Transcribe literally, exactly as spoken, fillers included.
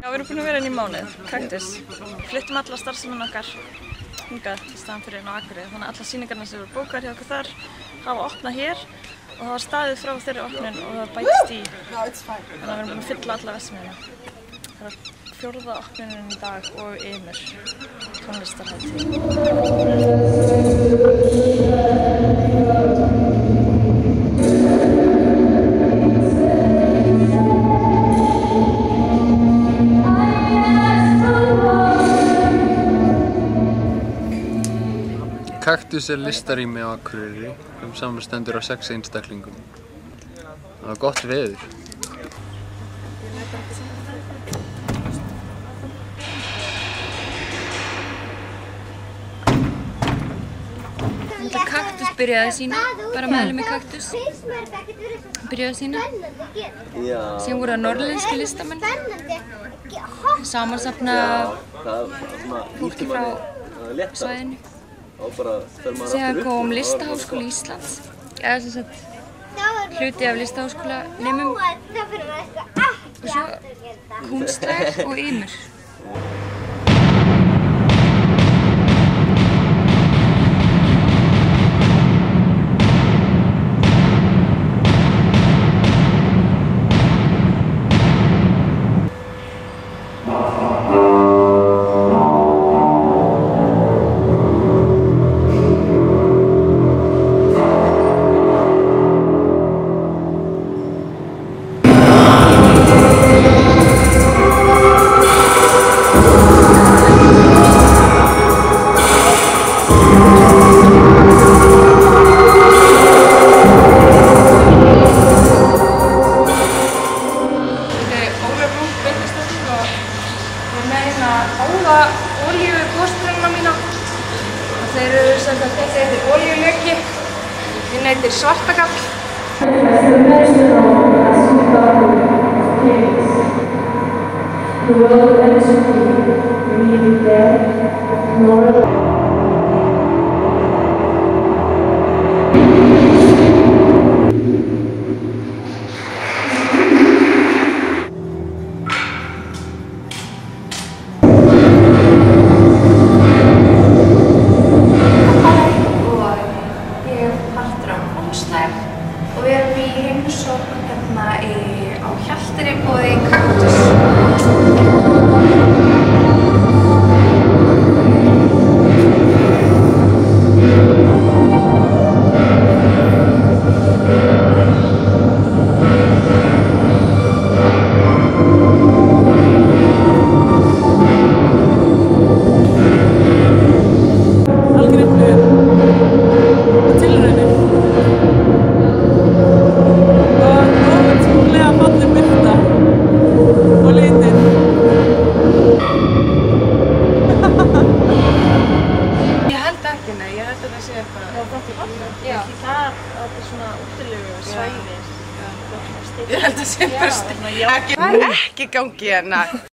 Já, við erum búin að vera inn í mánuð, Kaktus. Fluttum alla starfseminni okkar hingað í staðan fyrir inn á Akureyri. Þannig að alla sýningarnar sem eru bókaðar hjá okkur þar hafa opnað hér og það var staðið frá þeirri opnun og það bætist í. Þannig að við erum búin að fylla alla verksmiðjuna. Það er fjórða opnunin í dag og Ymur tónlistarhátíð. Kaktus er listarými á Akureyri sem samanstendur af sex einstaklingum. Það var gott veður. Kaktus byrjaði sína, bara meðlum í Kaktus. Byrjaði sína. Síðan voru það norrlenski listamenn. Samansafna fólki frá svæðinu. Síðan kom Listaháskóli Íslands, eða sem sagt hluti af listaháskólanemum og svo Kunstler og Ymur. Báða olíugosbrunna mína og þeir eru sem sagt þessi heitir olíulöki, hinn heitir svartagall. Og við erum í heimsókn hérna á Hjalteyri og í Kaktus. Já, það er svona útilegu svæði. Ég held að það sé bara ekki gangi hérna.